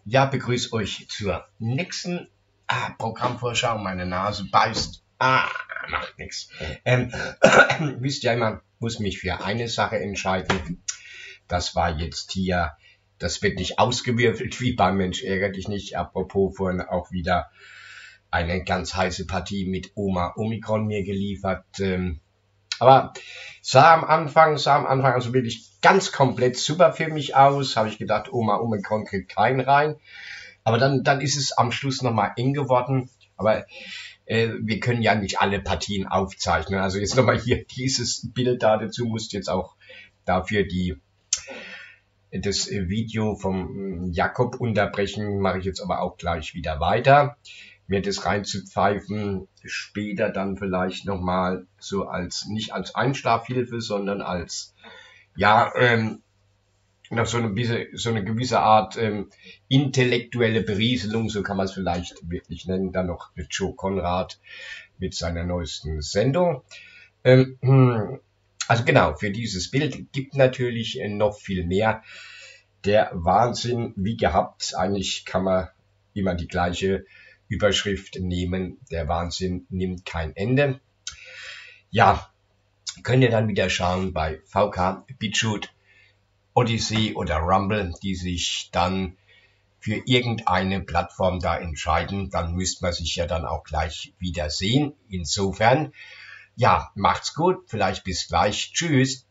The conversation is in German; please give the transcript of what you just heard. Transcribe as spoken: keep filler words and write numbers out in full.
Ja, begrüße euch zur nächsten ah, Programmvorschau. Meine Nase beißt. Ah, macht nichts. Ähm, wisst ihr, man muss mich für eine Sache entscheiden. Das war jetzt hier, das wird nicht ausgewürfelt wie beim Mensch ärgere dich nicht. Apropos vorhin auch wieder eine ganz heiße Partie mit Oma Omikron mir geliefert. Ähm, aber sah am Anfang, sah am Anfang also wirklich ganz komplett super für mich aus. Habe ich gedacht, Oma Omikron kriegt keinen rein. Aber dann, dann ist es am Schluss nochmal eng geworden. Aber äh, wir können ja nicht alle Partien aufzeichnen. Also jetzt nochmal hier dieses Bild da dazu, musst jetzt auch dafür die das Video vom Jakob unterbrechen. Mache ich jetzt aber auch gleich wieder weiter. Mir das reinzupfeifen, später dann vielleicht nochmal so als, nicht als Einschlafhilfe, sondern als, ja, ähm, noch so eine, bisschen, so eine gewisse Art ähm, intellektuelle Berieselung, so kann man es vielleicht wirklich nennen. Dann noch mit Joe Konrad mit seiner neuesten Sendung. Ähm, also genau, für dieses Bild gibt natürlich noch viel mehr. Der Wahnsinn, wie gehabt, eigentlich kann man immer die gleiche Überschrift nehmen. Der Wahnsinn nimmt kein Ende. Ja, könnt ihr dann wieder schauen bei V K, BitChute, Odyssey oder Rumble, die sich dann für irgendeine Plattform da entscheiden. Dann müsste man sich ja dann auch gleich wieder sehen. Insofern, ja, macht's gut. Vielleicht bis gleich. Tschüss.